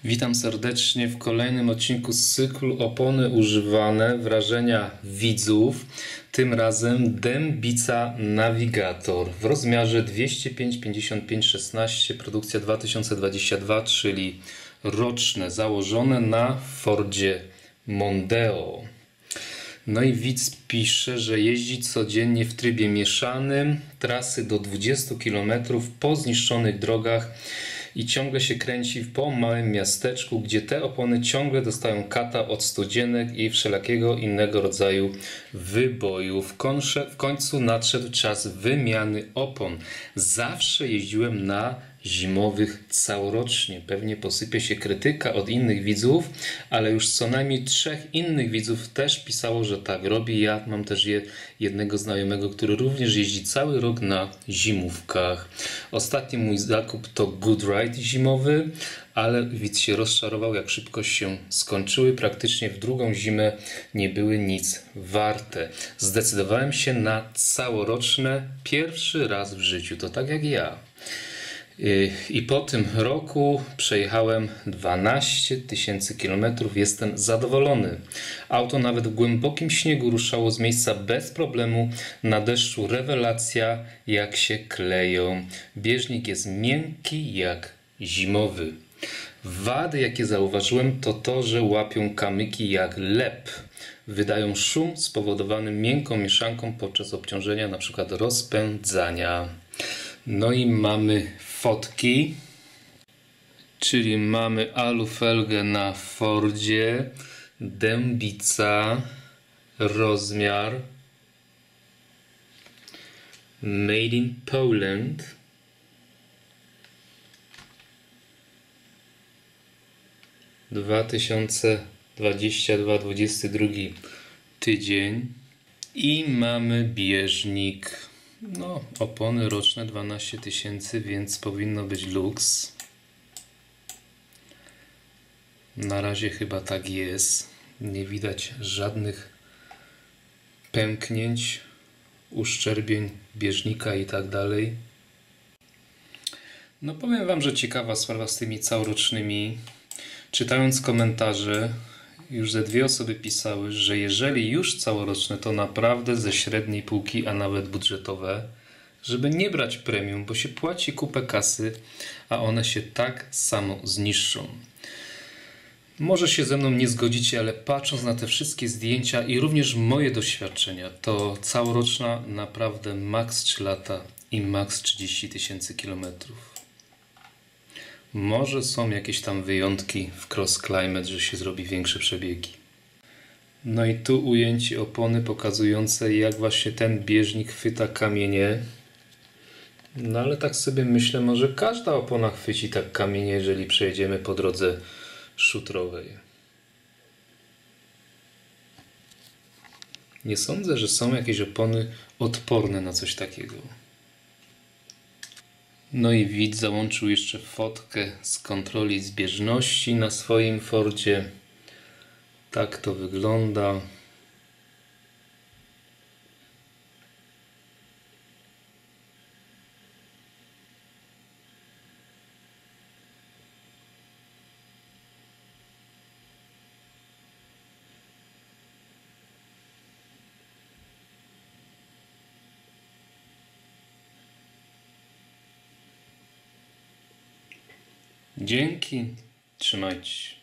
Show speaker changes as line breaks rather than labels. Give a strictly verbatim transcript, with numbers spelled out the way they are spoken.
Witam serdecznie w kolejnym odcinku z cyklu Opony używane, wrażenia widzów. Tym razem Dębica Navigator w rozmiarze dwieście pięć pięćdziesiąt pięć szesnaście, produkcja dwa tysiące dwadzieścia dwa, czyli roczne, założone na Fordzie Mondeo. No i widz pisze, że jeździ codziennie w trybie mieszanym, trasy do dwudziestu kilometrów po zniszczonych drogach i ciągle się kręci po małym miasteczku, gdzie te opony ciągle dostają kata od studzienek i wszelakiego innego rodzaju wybojów. W końcu nadszedł czas wymiany opon. Zawsze jeździłem na zimowych całorocznie. Pewnie posypie się krytyka od innych widzów, ale już co najmniej trzech innych widzów też pisało, że tak robi. Ja mam też jednego znajomego, który również jeździ cały rok na zimówkach. Ostatni mój zakup to Goodride zimowy, ale widz się rozczarował, jak szybko się skończyły. Praktycznie w drugą zimę nie były nic warte. Zdecydowałem się na całoroczne pierwszy raz w życiu. To tak jak ja. I po tym roku przejechałem dwanaście tysięcy kilometrów. Jestem zadowolony. Auto nawet w głębokim śniegu ruszało z miejsca bez problemu. Na deszczu rewelacja, jak się kleją. Bieżnik jest miękki jak zimowy. Wady, jakie zauważyłem, to to, że łapią kamyki jak lep. Wydają szum spowodowany miękką mieszanką podczas obciążenia, np. rozpędzania. No i mamy fotki, czyli mamy alufelgę na Fordzie, Dębica, rozmiar, made in Poland, dwa tysiące dwudziesty drugi dwudziesty drugi tydzień i mamy bieżnik. No, opony roczne dwanaście tysięcy, więc powinno być luks. Na razie chyba tak jest. Nie widać żadnych pęknięć, uszczerbień bieżnika i tak dalej. No powiem wam, że ciekawa sprawa z tymi całorocznymi. Czytając komentarze, już ze dwie osoby pisały, że jeżeli już całoroczne, to naprawdę ze średniej półki, a nawet budżetowe, żeby nie brać premium, bo się płaci kupę kasy, a one się tak samo zniszczą. Może się ze mną nie zgodzicie, ale patrząc na te wszystkie zdjęcia i również moje doświadczenia, to całoroczna naprawdę maks trzy lata i maks trzydzieści tysięcy kilometrów. Może są jakieś tam wyjątki w cross climate, że się zrobi większe przebiegi. No i tu ujęcie opony pokazujące, jak właśnie ten bieżnik chwyta kamienie. No ale tak sobie myślę, może każda opona chwyci tak kamienie, jeżeli przejedziemy po drodze szutrowej. Nie sądzę, że są jakieś opony odporne na coś takiego. No i widz załączył jeszcze fotkę z kontroli zbieżności na swoim Fordzie. Tak to wygląda. Dzięki, trzymajcie się.